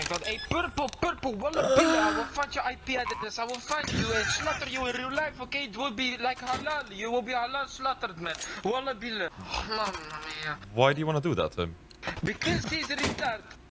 god. Hey, purple, wallah billah, I will find your IP address, I will find you and slaughter you in real life, okay? It will be like halal, you will be halal slaughtered, man. Wallah billah. Mamma mia. Why do you want to do that to him? Because he's a retard.